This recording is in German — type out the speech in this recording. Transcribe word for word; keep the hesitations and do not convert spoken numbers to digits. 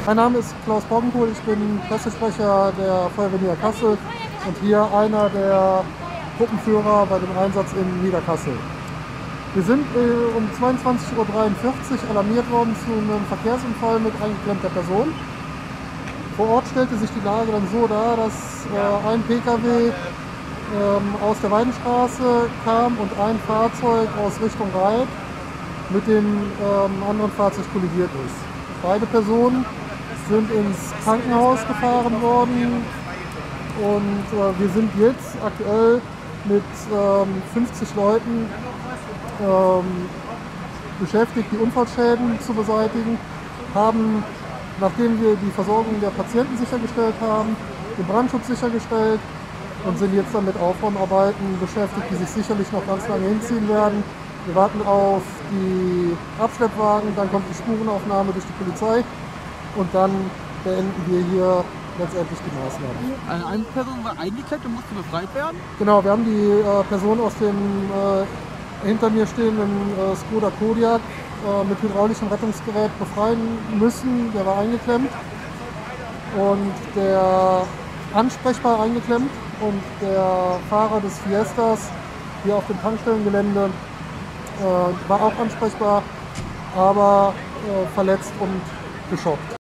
Mein Name ist Klaus Boggenpohl, ich bin Pressesprecher der Feuerwehr Niederkassel und hier einer der Gruppenführer bei dem Einsatz in Niederkassel. Wir sind äh, um zweiundzwanzig Uhr dreiundvierzig alarmiert worden zu einem Verkehrsunfall mit eingeklemmter Person. Vor Ort stellte sich die Lage dann so dar, dass äh, ein P K W ähm, aus der Weidenstraße kam und ein Fahrzeug aus Richtung Reit mit dem ähm, anderen Fahrzeug kollidiert ist. Beide Personen sind ins Krankenhaus gefahren worden und äh, wir sind jetzt aktuell mit ähm, fünfzig Leuten ähm, beschäftigt, die Unfallschäden zu beseitigen, haben, nachdem wir die Versorgung der Patienten sichergestellt haben, den Brandschutz sichergestellt und sind jetzt dann mit Aufräumarbeiten beschäftigt, die sich sicherlich noch ganz lange hinziehen werden. Wir warten auf die Abschleppwagen, dann kommt die Spurenaufnahme durch die Polizei und dann beenden wir hier letztendlich die Maßnahmen. Eine Person war eingeklemmt und musste befreit werden? Genau, wir haben die äh, Person aus dem äh, hinter mir stehenden äh, Skoda Kodiaq äh, mit hydraulischem Rettungsgerät befreien müssen. Der war eingeklemmt und der ansprechbar eingeklemmt und der Fahrer des Fiestas hier auf dem Tankstellengelände äh, war auch ansprechbar, aber äh, verletzt und geschockt.